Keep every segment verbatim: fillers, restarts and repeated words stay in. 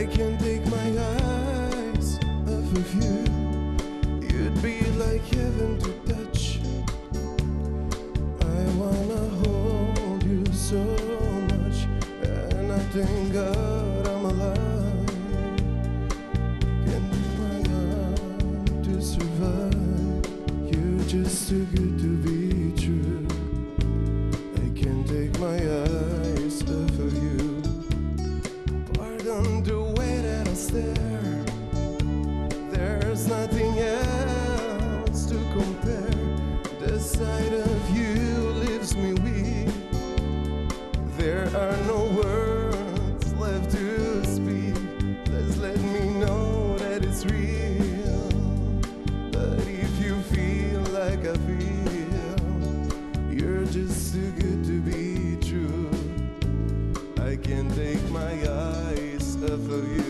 I can't take my eyes off of you. You'd be like heaven to touch. I wanna hold you so much, and I thank God I'm alive. Can't take my heart to survive. You're just too good to be true. I can't take my eyes off of you. Pardon the way that I stare. There's nothing else to compare. The sight of you leaves me weak. There are no words left to speak. Just let me know that it's real. But if you feel like I feel, you're just too good to be true. I can't take my eyes off of you.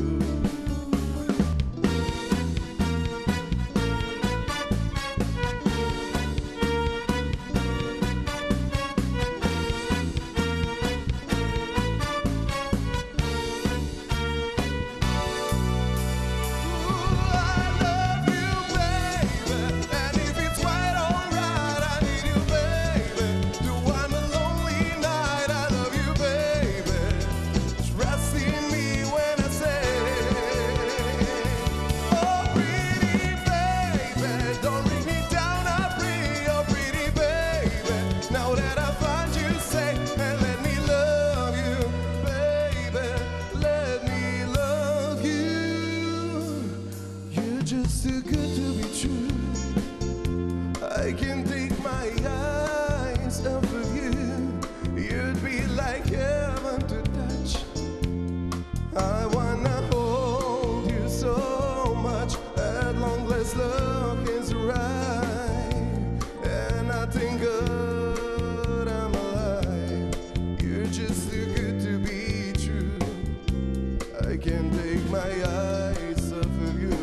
Just too good to be true. I can't take my eyes off of you. You'd be like heaven to touch. I wanna hold you so much. At long last love is right, and I thank God I'm alive. You're just too good to be true. I can't take my eyes off of you.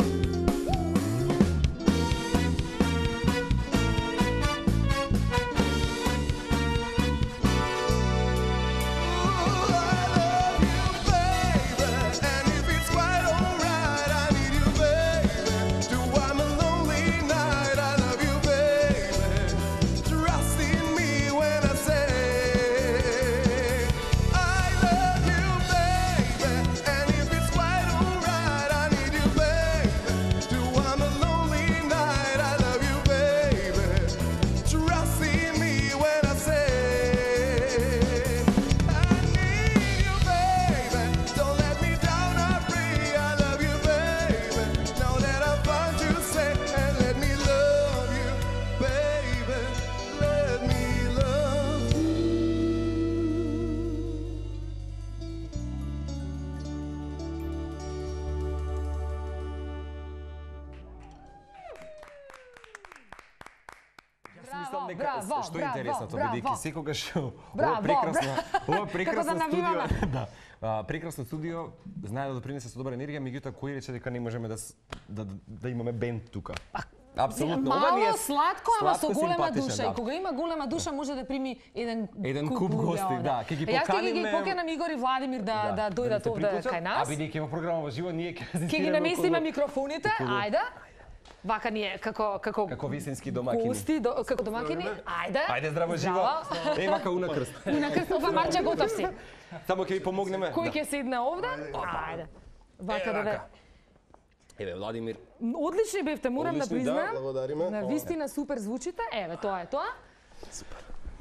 Мислам дека браво, што е браво, интересното, браво. бидејќи секогаш ова Браво, прекрасно, ова Како прекрасно да студио, навиваме. да. а, прекрасно студио знае да допринесе со добра енергија, меѓутоа кој рече дека не можеме да с- да да имаме бенд тука. Апсолутно, ова ни е Мало сладко, ама со голема симпатичен, душа. да. И кога има голема душа може да прими еден Еден куп куп луѓе гости, овде. да, ќе ги Јас ќе ги поканиме- поканам Игор и Владимир да да ни дојдат се овде приклучат, кај А нас. бидејќи во програма во живо ние ќе Ќе ги наместиме микрофоните, ајде. Вака ние како како Како висенски домакини. Гости, до, како домакини. Ајде. Ајде здраво живо. Е вака уна крст. И на крст ова Марче готов си. Само ќе ви помогнеме. Кој Да. ќе седне овде? Ајде. Вака да ве. вака. Еве Владимир. Одлични бевте, морам да Одлични, да, признаам. благодариме. На вистина супер звучите. Еве, тоа е тоа. Супер.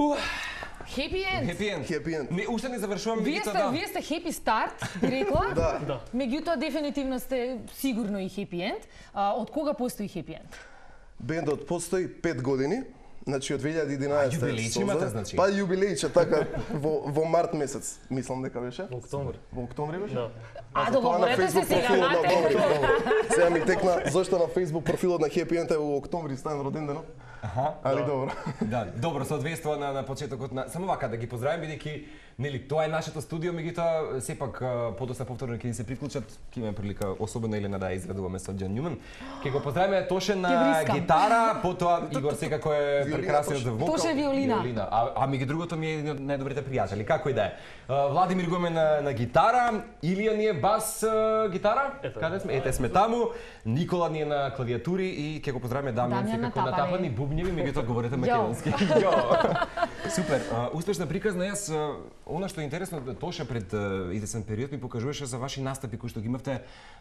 Хепи енд. Хепи енд. Happy end. Не, уште не завршуваме, Вие меѓутоа сте, да. вие сте хепи старт, би рекла. Да. Да. Меѓутоа дефинитивно сте сигурно и хепи енд. А, од кога постои хепи енд? Бендот постои пет години. Значи од две илјади и единаесета. А, јубилеј имате, значи? Па јубилејче така во во март месец, мислам дека беше. Во октомври. Во октомври беше? Да. А, затоа на договорете се Facebook сега, профилот на мате. добри, добро. Сега ми текна зашто на Facebook профилот на Happy End е во октомври стан роден денот. Аха. Али добро. Да, добро, соодветства на на почетокот на само вака да ги поздравим бидејќи Нели, тоа е нашето студио, меѓутоа сепак подоста повторно ќе ни се приклучат, ќе имаме прилика особено Елена да изведуваме со Џон Њуман. Ќе го поздравиме Тоше на гитара, потоа Игор секако е прекрасен за вокал. Тоше виолина. виолина. А, а меѓу другото ми е еден од најдобрите пријатели, како и да е. Владимир го на, на гитара, Илија ни е бас а, гитара, Ето, каде сме? Ете сме таму, Никола ни е на клавиатури и ќе го поздравиме Дамјан секако на тапани бубњеви, меѓутоа говорите македонски. Супер. А, успешна приказна. Јас она што е интересно, Тоша пред извесен период ми покажуваше за ваши настапи кои што ги имавте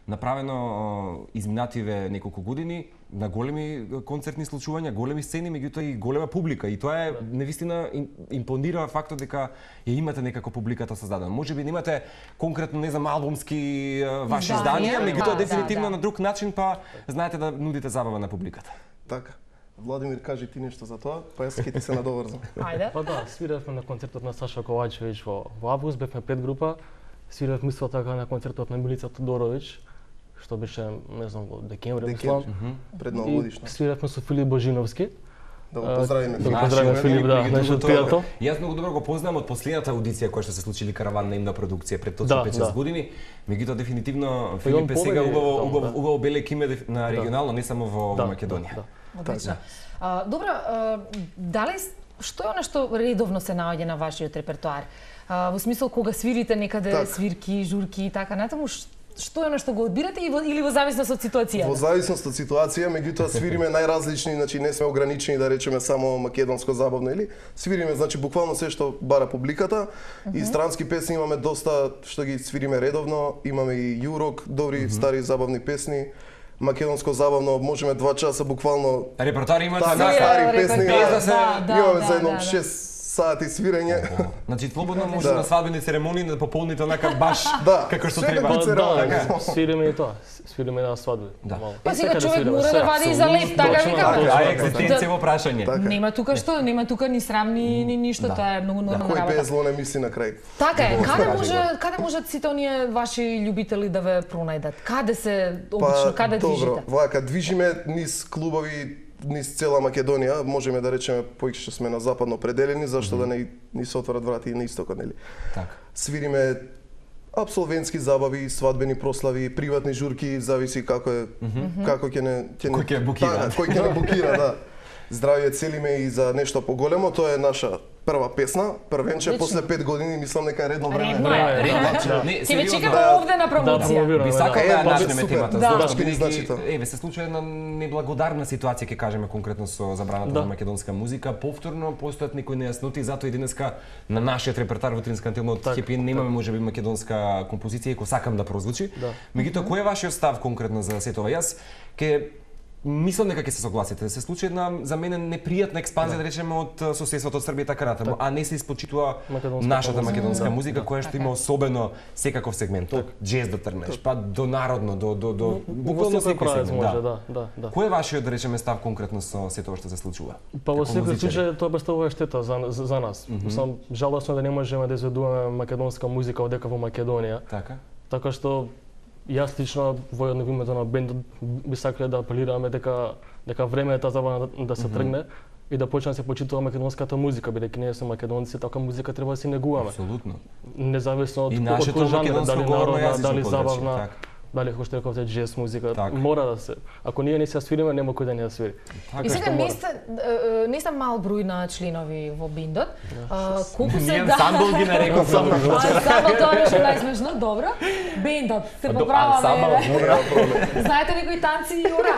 направено изминативе неколку години на големи концертни случувања, големи сцени, меѓутоа и голема публика. И тоа е навистина импонира фактот дека ја имате некако публиката создадена. Можеби немате конкретно, не знам, албумски ваши изданија, меѓутоа дефинитивно на друг начин па знаете да нудите забава на публиката. Така. Владимир, кажи ти нешто за тоа, па јас ќе ти се надоврзам. Ајде. Па да, свиравме на концертот на Саша Ковачевиќ во, во август, бевме пет група. Свиравме исто така на концертот на Милица Тодоровиќ, што беше, не знам, во декември, мислам. Пред новогодишно. И свиравме со Филип Божиновски. Да го поздравиме. Да го поздравиме Филип, да, нашиот пријател. Јас многу добро го познавам од последната аудиција која што се случили караванна имна продукција пред точно пет-шест да. години. Меѓутоа дефинитивно Па и он Филип е сега победи убаво таму, убаво да. убаво белек име деф- на регионално, не само во Да, Македонија. да, Одлично. А, добро, а, дали што е она што редовно се наоѓа на вашиот репертоар? А, во смисол кога свирите некаде Так. свирки, журки и така натаму, ш- што е она што го одбирате и во, или во зависност од ситуацијата? Во зависност од ситуација, меѓутоа свириме најразлични, значи не сме ограничени да речеме само македонско забавно или свириме значи буквално се што бара публиката. И странски песни имаме доста што ги свириме редовно, имаме и јурок, добри стари забавни песни. Македонско забавно можеме два часа буквално Репертоар имате така така. стари песни. Без да се- Имаме за да, едно да, да. шест сати свирење. Значи слободно може Да. на свадбени церемонии да пополните онака баш Да, како што секако треба. Па, церемонија. да, свириме и тоа. Свириме на свадби. Да. мало. Па сега Секаде човек свириме, мора се. да вади и за леп, така Точно, викаме. точно, А точно. екзистенција во прашање. Така. Нема тука што, нема тука ни срамни ни ништо, Да. тоа е многу нормална Кој пее работа. зло не мисли на крај. Така е, Добро каде кажи, може, Игор. каде можат сите оние ваши љубители да ве пронајдат? Каде се обично, каде добро, движите? вака движиме низ клубови низ цела Македонија, можеме да речеме поише сме на западно пределени, зашто да не ни се отворат врати и на истокот, нели? Така. Свириме апсолвентски забави, свадбени прослави, приватни журки, зависи како е, како ќе не ќе не Кој ќе букира. Така, кој ќе не букира, да. Здравје целиме и за нешто поголемо, тоа е наша прва песна, првенче Одлично. после пет години, мислам дека е редно време. Редно е. Да. Не, Ќе ве сериозно, чекаме да. овде на Да, промоција. промовираме. Би сакал Е, да ја па, начнеме супер. темата, Да. зашто Башки ни значи бидејќи тоа. еве се случува една неблагодарна ситуација, ќе кажеме конкретно со забраната Да. на македонска музика. Повторно постојат некои нејасноти, затоа и денеска на нашиот репертоар во Утринска антилна од Така, Хепи немаме можеби македонска композиција, иако сакам да прозвучи. Да. Меѓутоа, кој е вашиот став конкретно за сето ова? Јас ке мислам дека ќе се согласите. Се случи една за мене непријатна експанзија, да речеме, од соседството од Србија и така натаму, а не се испочитува Македонската нашата музика. македонска Да, музика која што има особено секаков сегмент, од џез да трнеш, па до народно, до до до буквално Во секој секој правец сегмент. може, Да. да, да, да. Кој е вашиот, да речеме, став конкретно со сето ова што се случува? Па во како секој музичари? случај тоа представува штета за, за, за нас. Сам жалосно да не можеме да изведуваме македонска музика одека во Македонија. Така? Така што јас лично во едно името на бендот би сакале да апелираме дека дека време е таа забава да, да се тргне и да почне да се почитува македонската музика, бидејќи ние сме македонци, така музика треба да си негуваме. Апсолутно. Независно од И од нашето кој жанр, македонско дали говорно народна, јазично дали подрачје, забавна, така. дали како што рековте џез музика, Така. мора да се. Ако ние не се свириме, нема кој да не ја свири. И сега што не мора. сте е, не сте мал број на членови во бендот. А, колку се Ние да ансамбл ги нареков само. Ансамбл, тоа беше најсмешно, добро. Бендот, се поправаме. Ансамбл, Знаете некои танци и ора?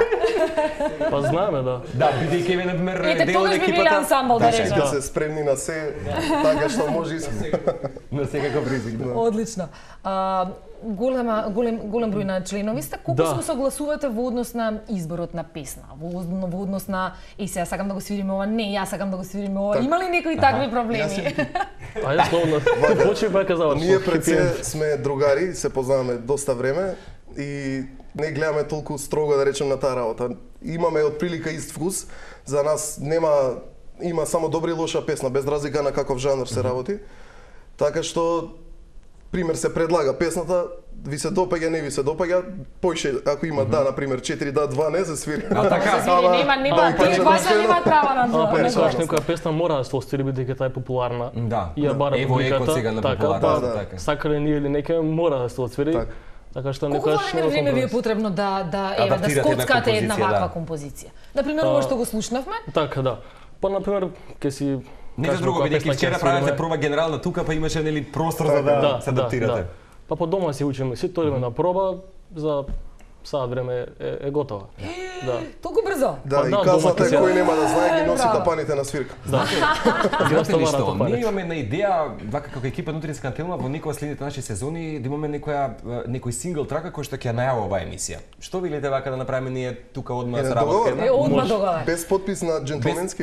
Па знаеме да. Да, бидејќи еве например Ете, дел од тогаш би биле екипата ансамбл, да Значи речеме. да се спремни на се, така што може и на секаков ризик. Да. Одлично. А, голема, голем, голем број на членови сте. Колку Да. се согласувате во однос на изборот на песна? Во, од- во однос на, е, сега сакам да го свириме ова, не, јас сакам да го свириме ова. Има ли некои такви проблеми? Ајде словно. Почни бака заврши. Ние пред се сме другари, се познаваме доста време и не гледаме толку строго да речем на таа работа. Имаме отприлика ист вкус. За нас нема има само добра и лоша песна без разлика на каков жанр се работи. Така што пример се предлага песната, ви се допаѓа, не ви се допаѓа, поише ако има да, на пример четири да, два не се свири. А така, нема, нема, тие двајца нема права на тоа. тоа. Секогаш некоја песна мора да се остари бидејќи таа е популарна. Да. И ја бара Ево еко сега на популарност, така. Сакале ние или некој мора да се отсвири. Така што некогаш колку време ви е потребно да да еве да скоцкате една ваква композиција? На пример ова што го слушнавме? Така, да. Па на пример ќе си не за друго, бидејќи вчера правите проба генерална тука, па имаше нели простор за да се адаптирате. Па по дома си учиме, сите одиме на проба, за саат време е, е готова. Да. Толку брзо? Да, па, и да, казвате кој нема да знае ги носи тапаните на свирка. Да. Знаете ли што? Ние имаме една идеја, вака како екипа Нутринска антена, во некоја следните наши сезони да имаме некоја некој сингл трака кој што ќе ја најавува оваа емисија. Што велите вака да направиме ние тука одма со работа? Е, одма договор. Без подпис на джентлменски.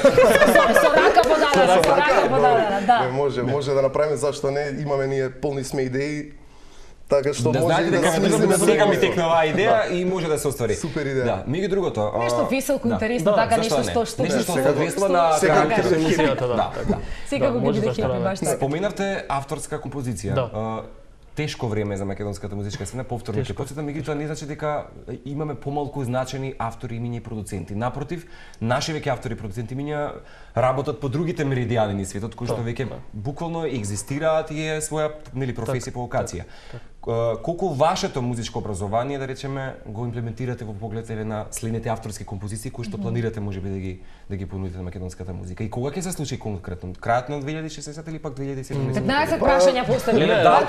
Со рака подадена, со рака подадена, да. Не може, може да направиме, зашто не, имаме ние полни сме идеи. Така што да може знаете да дека смислиме сега ми текна оваа идеја и може да се оствари. Супер идеја. Да, меѓу другото, нешто веселко, интересно, така нешто што што нешто што соодветства на емисијата, да. Секако ќе биде хепи баш така. Споменавте авторска композиција. Тешко време за македонската музичка сцена, повторно ќе потсетам, меѓутоа не значи дека имаме помалку значени автори, имиња и продуценти. Напротив, наши веќе автори и продуценти имиња работат по другите меридијани низ светот, кои што веќе буквално екзистираат и е своја нели професија по вокација. Колку вашето музичко образование, да речеме, го имплементирате во поглед на следните авторски композиции кои што планирате можеби да ги да ги понудите на македонската музика? И кога ќе се случи конкретно? Крајот на две илјади и шеснаесетта или пак две илјади и седумнаесетта? петнаесет прашања постави. Да,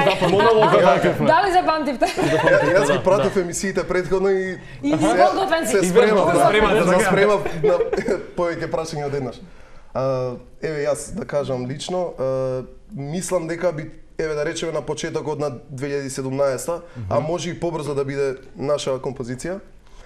чекај. Дали запамтивте? Јас ги пратив емисиите претходно и се спремав, се спремав на повеќе прашања одеднаш. Еве јас да кажам лично, мислам дека би еве да речеме на почетокот на две илјади и седумнаесетта, а може и побрзо да биде наша композиција.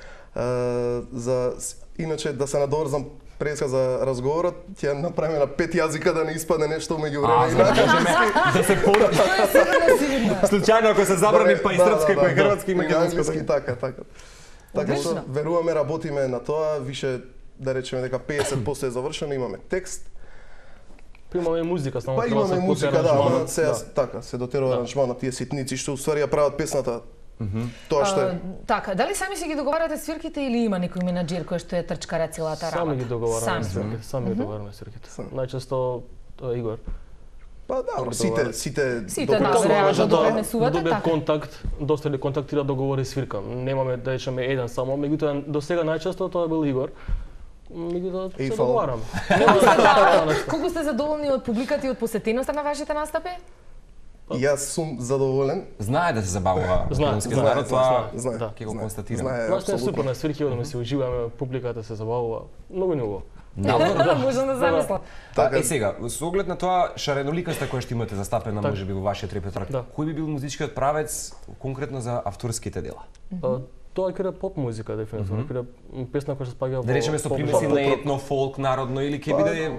За иначе да се надоврзам преска за разговорот, ќе направиме на пет јазика да не испадне нешто меѓу време и да се порача. Случајно ако се забрани па и српски, па и хрватски и македонски, така, така. Така што веруваме, работиме на тоа, више да речеме дека петдесет проценти е завршено, имаме текст. Па имаме музика, само па имаме музика, да, ама се така, се дотерува аранжман на тие ситници што уствари ја прават песната. Тоа што е. Така, дали сами си ги договарате свирките или има некој менаџер кој што е трчкара целата работа? Сами ги договараме свирките, сами ги договараме свирките. Најчесто тоа е Игор. Па да, сите сите сите реално допринесувате така. Контакт, доста ли контактира договори свирка. Немаме да речеме еден само, меѓутоа до сега најчесто тоа бил Игор. Меѓутоа се договараме. Колку сте задоволни од публиката и од посетеноста на вашите настапи? Јас сум задоволен. Знае да се забавува македонскиот народ, тоа ќе го констатирам. Нашто е супер на свирки, одиме се уживаме, публиката се забавува. Многу не убаво. Можам да замислам. Е сега, со оглед на тоа шареноликоста која што имате застапена можеби во вашиот репертоар, кој би бил музичкиот правец конкретно за авторските дела? Тоа ќе биде поп музика дефинитивно, ќе биде песна која што спаѓа во. Да речеме со примеси на етно, фолк, народно или ќе биде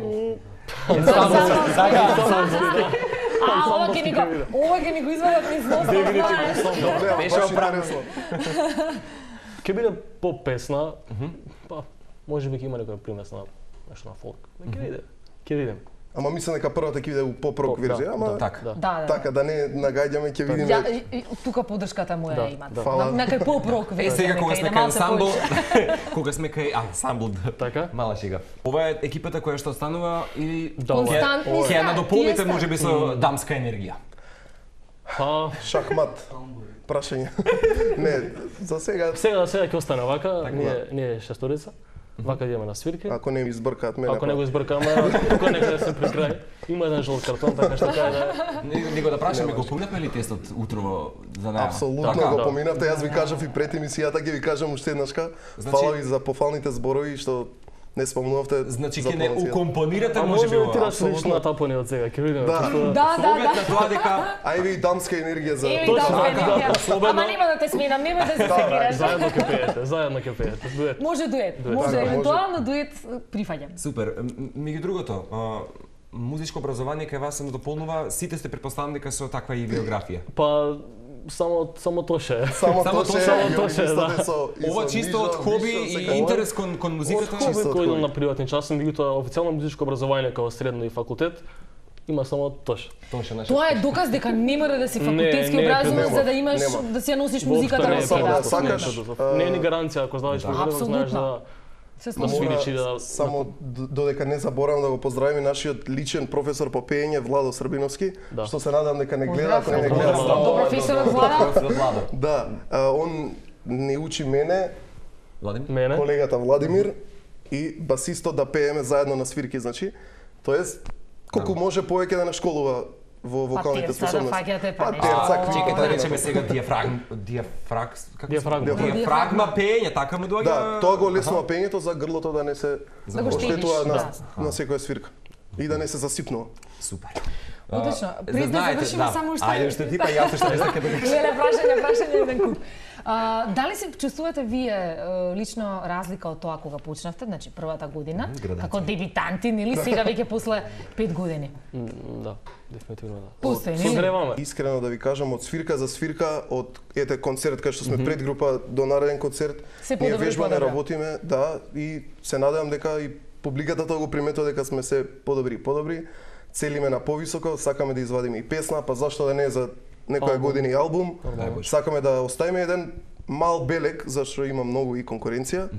А, ова ќе ни го, ова ќе ни го извадат низ носа. Беше оправено. Ќе биде поп песна, па можеби ќе има некоја примес на нешто на фолк. Ќе биде, ќе видиме. Ама мислам дека првата ќе биде у поп-рок верзија, ама така. Така да не нагаѓаме, ќе видиме. Тука поддршката моја имате. На кај поп-рок верзија. Е сега кога сме кај ансамбл, кога сме кај ансамбл, така? Мала шега. Ова е екипата која што останува или константни ќе ја надополните можеби со дамска енергија. Па шахмат. Прашање. Не, за сега Сега сега ќе остане вака, ние ние шесторица. Вака идеме на свирки. Ако не ми избркаат мене. Ако не го избркаме, тука некаде се при крај. Има еден жолт картон, така што кај да него да прашаме го поминавме ли тестот утрово за наја? Апсолутно го поминавте. Јас ви кажав и пред емисијата, ќе ви кажам уште еднашка. Фала ви за пофалните зборови што не спомнувавте. Значи ќе не укомпонирате можеби ова. Може да ти на тапони од сега, ќе видиме. Да, да, да. Тоа дека ајде и дамска енергија за точно така. Ама нема да те сменам, нема да се секираш. Заедно ќе пеете, заедно ќе пеете. Дует. Може дует. Може евентуално дует прифаќам. Супер. Меѓу другото, музичко образование кај вас се дополнува, сите сте претпоставам дека со таква и биографија. Па само само тоше. Само тоше, само тоше, да. Ова чисто од хоби и интерес кон кон музиката, чисто од хоби на приватни часови, меѓутоа официјално музичко образование како средно и факултет има само тош. Тош е наша. Тоа е доказ дека не мора да си факултетски Не, не е образован предуслов. за да имаш Нема. да си ја носиш Воопшто музиката не на е Само да себе. предуслов, не е сакаш, предуслов. а, Не е ни гаранција, ако знаеш Да. музика, знаеш Апсолутно. да Се да слушам. свириш и да... само д- додека не заборавам да го поздравим и нашиот личен професор по пеење Владо Србиновски, Да. што се надам дека не гледа, ако не не Поздрав. гледа. Поздрав. само- Добро, професорот Владо. Владо. Да, а, он не учи мене, Владимир? Мене? колегата Владимир и басистот да пееме заедно на свирки, значи. Тоест, колку може повеќе да не школува во вокалните терца да способности. фаќате, па Па нешто. терца, А, крик, Чекај, така да речеме натаму. сега диафрагм, диафраг, како Диафрагма. Диафрагма, диафрагма пење, така му доаѓа. Да, тоа го леснува пењето за грлото да не се Да го штедиш, оштетува на, да. на секоја свирка и да не се засипнува. Супер. Одлично. А, Пред да знаете, завршиме да. само уште. Ајде уште ти, па јас уште нешто ќе да Леле, прашање, прашање еден куп. А, дали се чувствувате вие е, лично разлика од тоа кога почнавте, значи првата година, градација. како дебитанти, нели сега веќе после пет години? М, Да, дефинитивно да. Постои, нели? Согреваме. Искрено да ви кажам, од свирка за свирка, од ете концерт кај што сме пред група до нареден концерт, Се ние подобри, вежбаме, подобра. работиме, да, и се надевам дека и публиката тоа го приметува дека сме се подобри, подобри. Целиме на повисоко, сакаме да извадиме и песна, па зашто да не за некоја Албум. година и албум. Нормално. Сакаме да оставиме еден мал белег, зашто има многу и конкуренција,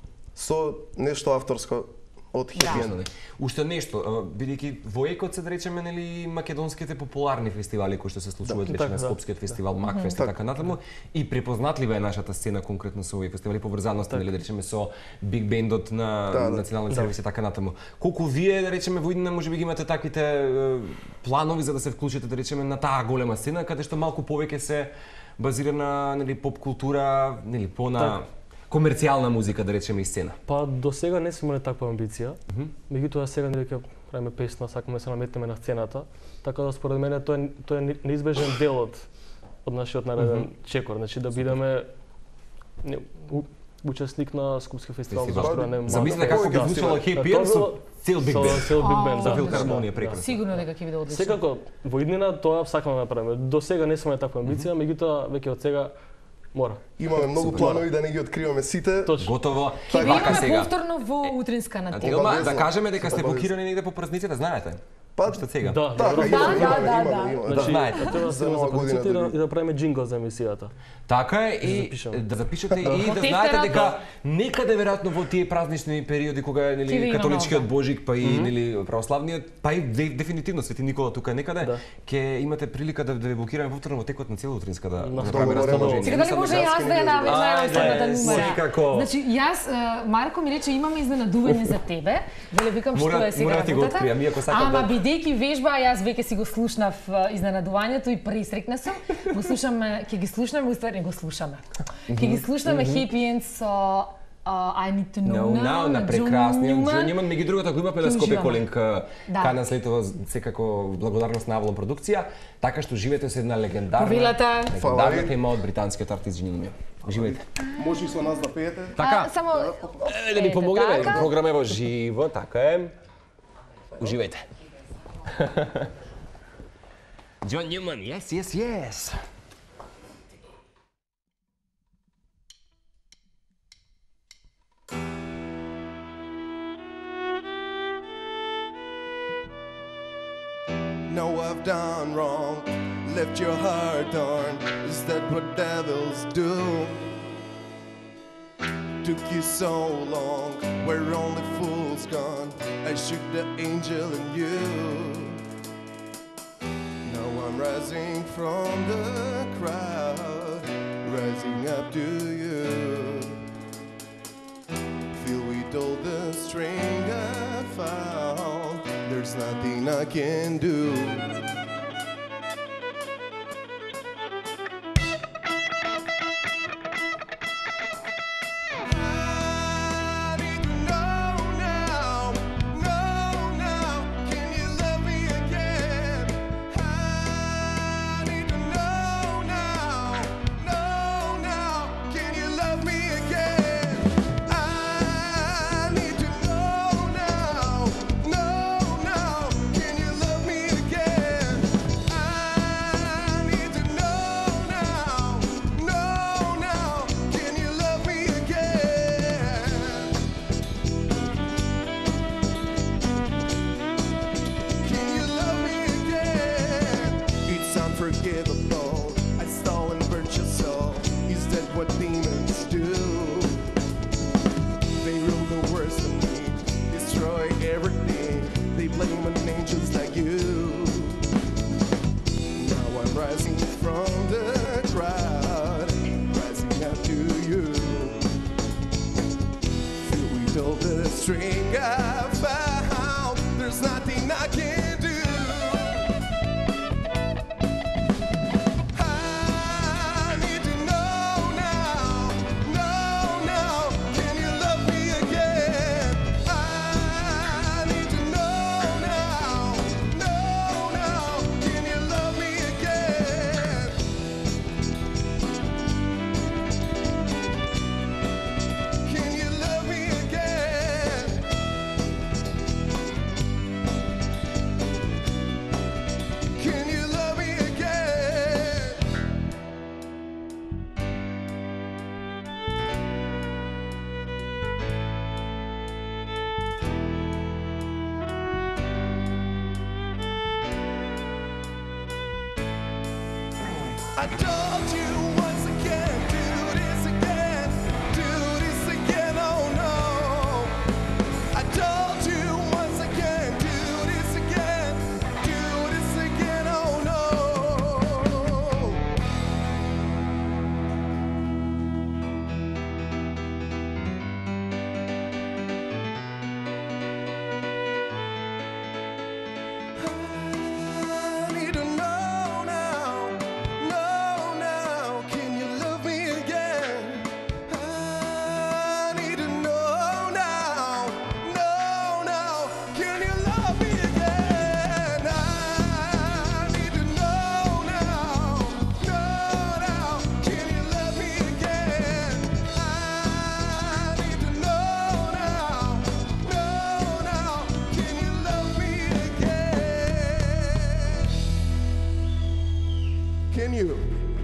со нешто авторско од Happy End. Јасно, не. Уште нешто, а, бидејќи во екот се да речеме нели македонските популарни фестивали кои што се случуваат, така, речеме да. Скопскиот фестивал, Макфест и Така. така натаму, и препознатлива е нашата сцена конкретно со овие фестивали поврзаност нели да речеме со биг бендот на Да, да. национален сервис и така натаму. Колку вие да речеме во иднина можеби ги имате таквите е, планови за да се вклучите да речеме на таа голема сцена каде што малку повеќе се базира на нели поп култура, нели по на Така. комерцијална музика да речеме и сцена. Па до сега не сме имали таква амбиција. Меѓутоа сега нели ќе правиме песна, сакаме да се наметнеме на сцената, така да според мене тоа е тоа е неизбежен дел од од нашиот нареден чекор, значи да бидеме не, у- учесник на Скопски фестивал, Фестивал. зашто да не Замислете како Да. ќе звучало Happy Тоа End со цел биг со бенд. цел биг бенд, Со да. филхармонија Да, прекрасно. Сигурно дека ќе биде одлично. Секако во иднина тоа сакаме да направиме. До сега не сме таква амбиција, меѓутоа веќе од сега мора. Имаме многу Супер. планови да не ги откриваме сите. Точно. Готово. Ќе ви Вака имаме сега. повторно во утринска на А тема. Тилма, Обавезно. да кажеме дека сте Обавезно. блокирани негде по празниците, знаете? Па, Уште сега. Да, така, добро. имаме, Да, имаме, да, имаме, да. имаме. Да знаете. Треба да За се нова за година продуците и да да, ви- и да правиме джингл за емисијата. Така е и запишеме. да запишете и да Мотивте знаете радно. дека некаде веројатно во тие празнични периоди кога е Ќе ви нели има католичкиот много. Божик па и нели православниот, па и де- дефинитивно Свети Никола тука некаде, Да. ќе имате прилика да да ве блокираме повторно во текот на цела утринска да На направиме договорено. расположение. Сега дали може јас да ја навежам Ајде, следната numera? секако. Значи, јас, е, Марко ми рече, имаме изненадување за тебе. Веле, викам, што Мора- е сега мора да ти го работата. откријам, иако сакам Ама, да- бидејќи вежба, јас веќе си го слушнав е, изненадувањето и пресрекна сум. Го слушаме, ќе ги слушнаме, уствари го слушаме. Ќе ги слушнаме Happy End со uh, I Need to Know No, Now, now, на John прекрасниот Newman. Джон Нјуман, меѓу другото го имавме на Ќе Скопје уживаме. Колинг Да. Кана слетова секако благодарност на Авлон продукција, така што живеете со една легендарна Повелата. Фала легендарна ви. тема од британскиот артист Джон Нјуман. Живеете. Може и со нас да пеете. Така. А, само Е, да ни ете, помогнеме, така. програма е во живо, така е. Уживајте. Джон Нјуман, yes, yes, yes. Know I've done wrong, left your heart torn. Is that what devils do? Took you so long, where only fools gone. I shook the angel in you. Now I'm rising from the crowd, rising up to you. Fill with all the strength I found, there's nothing I can do. I need to know now, know now, can you love me again? I need to know now, know now, can you love me again? I need to know now, know now, can you love me again? string I found. There's nothing I can do. I need to know now, know now, can you love me again? I need to know now, know now, can you love me again? Can you love me again? Can you love me again? I told you once again, do this again, do this again, oh no. I told you once again, do this again, do this again, oh no. I need to know now, know now, can you love me again? I need to know now, know now, can you love me again? I need to know now, know now, can you love me again? I need to know now, know now, can you love me again? Can you?